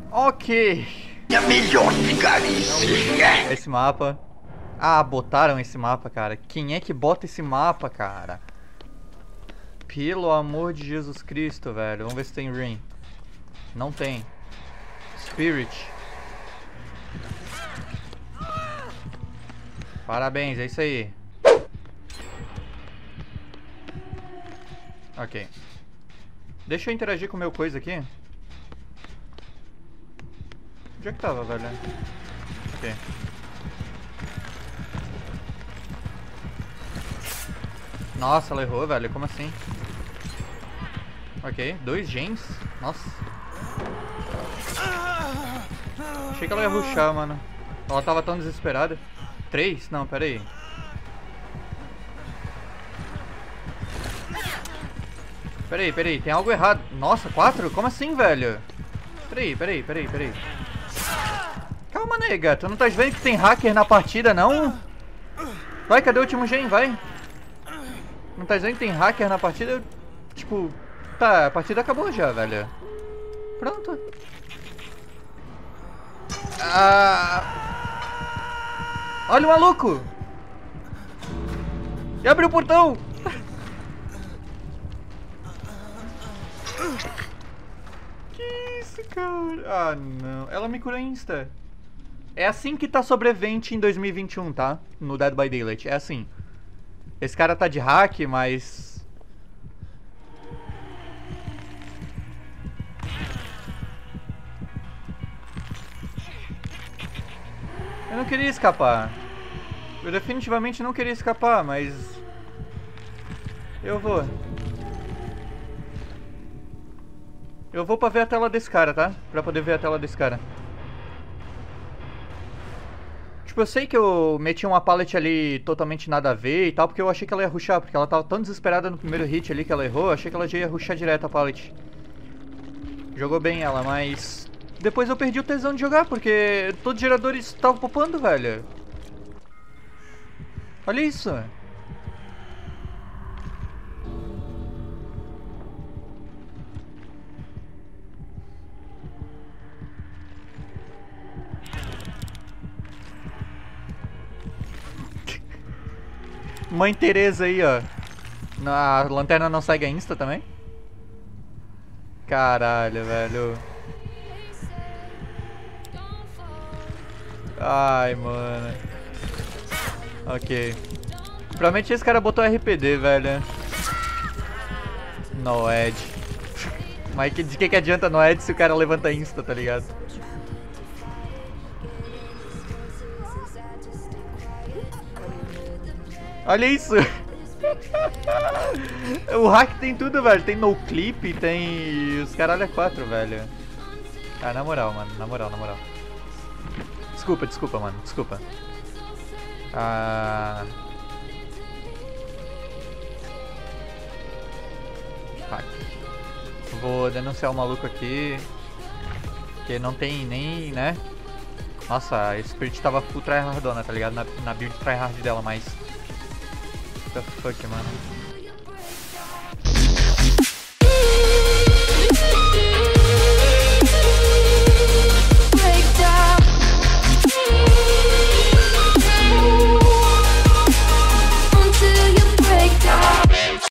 Ok. É melhor ficar assim. Esse mapa. Ah, botaram esse mapa, cara. Quem é que bota esse mapa, cara? Pelo amor de Jesus Cristo, velho. Vamos ver se tem Ring. Não tem. Spirit. Parabéns, é isso aí. Ok. Deixa eu interagir com o meu coisa aqui. Onde é que tava, velho? Ok. Nossa, ela errou, velho. Como assim? Ok, 2 gens. Nossa. Achei que ela ia rushar, mano. Ela tava tão desesperada. 3? Não, pera aí. Pera aí, tem algo errado. Nossa, 4? Como assim, velho? Pera aí. Calma, nega. Tu não tá vendo que tem hacker na partida, não? Vai, cadê o último gen? Vai. Não tá dizendo que tem hacker na partida? Tipo, tá, a partida acabou já, velho. Pronto. Olha o maluco! E abre o portão! Que isso, cara? Ah, não. Ela me curou insta. É assim que tá sobrevivente em 2021, tá? No Dead by Daylight. É assim. Esse cara tá de hack, mas... Eu não queria escapar. Eu definitivamente não queria escapar, mas... Eu vou. Eu vou pra ver a tela desse cara, tá? Pra poder ver a tela desse cara. Tipo, eu sei que eu meti uma pallet ali totalmente nada a ver e tal, porque eu achei que ela ia rushar, porque ela tava tão desesperada no primeiro hit ali que ela errou, eu achei que ela já ia rushar direto a pallet. Jogou bem ela, mas... Depois eu perdi o tesão de jogar, porque todos os geradores estavam popando, velho. Olha isso. Mãe Teresa aí, ó. A lanterna não segue a insta também? Caralho, velho. Ai, mano. Ok. Provavelmente esse cara botou RPD, velho. Noed. Mas de que adianta Noed se o cara levanta insta, tá ligado? Olha isso! O hack tem tudo, velho. Tem no clip, tem os caralho é 4, velho. Ah, na moral, mano. Na moral. Desculpa, mano. Desculpa. Hack. Vou denunciar o maluco aqui. Que não tem nem, né? Nossa, a Spirit tava full tryhardona, tá ligado? Na build tryhard dela, mas... What the fuck, mano?